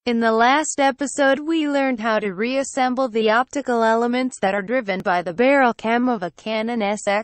In the last episode we learned how to reassemble the optical elements that are driven by the barrel cam of a Canon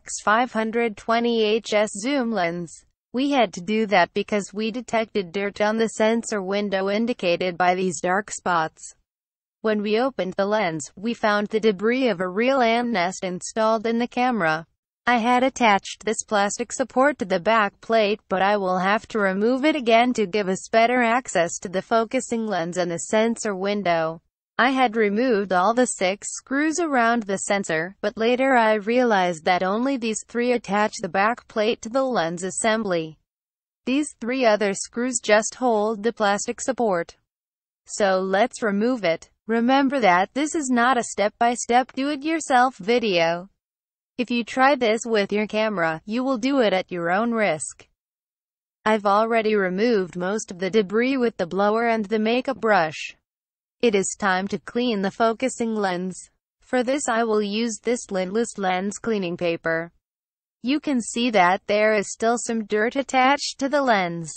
SX520HS zoom lens. We had to do that because we detected dirt on the sensor window indicated by these dark spots. When we opened the lens, we found the debris of a real ant nest installed in the camera. I had attached this plastic support to the back plate, but I will have to remove it again to give us better access to the focusing lens and the sensor window. I had removed all the 6 screws around the sensor, but later I realized that only these 3 attach the back plate to the lens assembly. These 3 other screws just hold the plastic support. So let's remove it. Remember that this is not a step-by-step do-it-yourself video. If you try this with your camera, you will do it at your own risk. I've already removed most of the debris with the blower and the makeup brush. It is time to clean the focusing lens. For this I will use this lintless lens cleaning paper. You can see that there is still some dirt attached to the lens.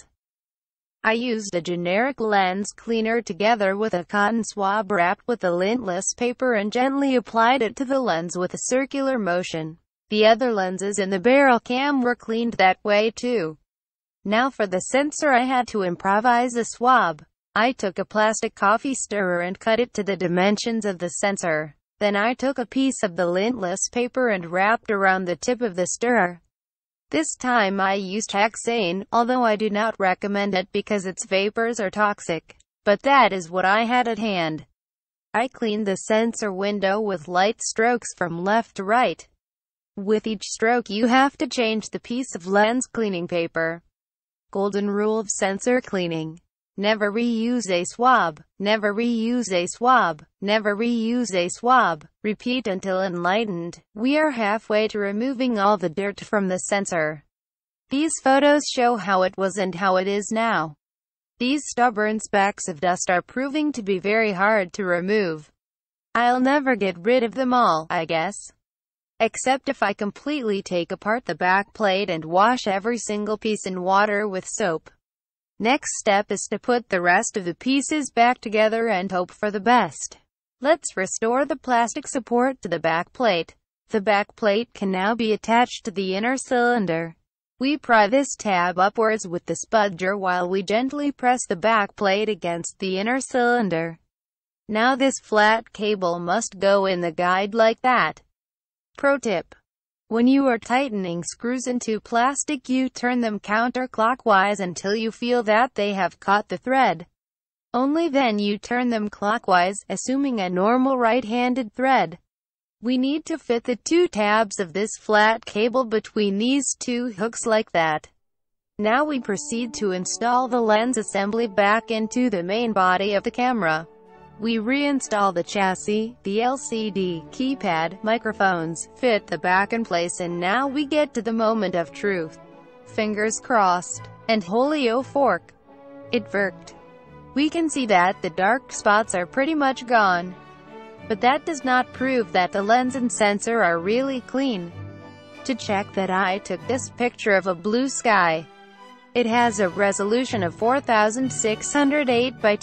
I used a generic lens cleaner together with a cotton swab wrapped with a lintless paper and gently applied it to the lens with a circular motion. The other lenses in the barrel cam were cleaned that way too. Now for the sensor I had to improvise a swab. I took a plastic coffee stirrer and cut it to the dimensions of the sensor. Then I took a piece of the lintless paper and wrapped around the tip of the stirrer. This time I used hexane, although I do not recommend it because its vapors are toxic. But that is what I had at hand. I cleaned the sensor window with light strokes from left to right. With each stroke you have to change the piece of lens cleaning paper. Golden rule of sensor cleaning. Never reuse a swab. Never reuse a swab. Never reuse a swab. Repeat until enlightened. We are halfway to removing all the dirt from the sensor. These photos show how it was and how it is now. These stubborn specks of dust are proving to be very hard to remove. I'll never get rid of them all, I guess. Except if I completely take apart the back plate and wash every single piece in water with soap. Next step is to put the rest of the pieces back together and hope for the best. Let's restore the plastic support to the back plate. The back plate can now be attached to the inner cylinder. We pry this tab upwards with the spudger while we gently press the back plate against the inner cylinder. Now this flat cable must go in the guide like that. Pro tip. When you are tightening screws into plastic, you turn them counterclockwise until you feel that they have caught the thread. Only then you turn them clockwise, assuming a normal right-handed thread. We need to fit the 2 tabs of this flat cable between these 2 hooks like that. Now we proceed to install the lens assembly back into the main body of the camera. We reinstall the chassis, the LCD, keypad, microphones, fit the back in place, and now we get to the moment of truth. Fingers crossed. And holy oh fork. It worked. We can see that the dark spots are pretty much gone. But that does not prove that the lens and sensor are really clean. To check that, I took this picture of a blue sky. It has a resolution of 4608 by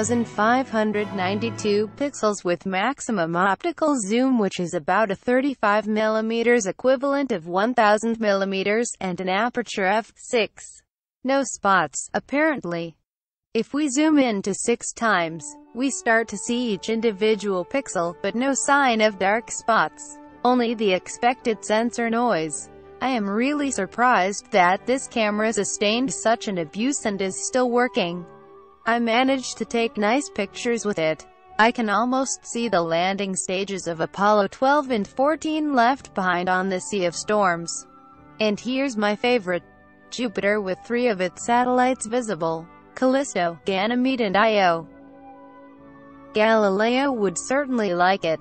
2592 pixels with maximum optical zoom, which is about a 35 mm equivalent of 1000 mm, and an aperture f6. No spots, apparently. If we zoom in to 6 times, we start to see each individual pixel, but no sign of dark spots. Only the expected sensor noise. I am really surprised that this camera sustained such an abuse and is still working. I managed to take nice pictures with it. I can almost see the landing stages of Apollo 12 and 14 left behind on the Sea of Storms. And here's my favorite. Jupiter with 3 of its satellites visible. Callisto, Ganymede and Io. Galileo would certainly like it.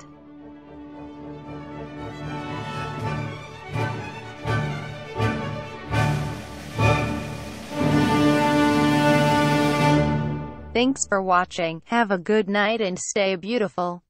Thanks for watching. Have a good night and stay beautiful.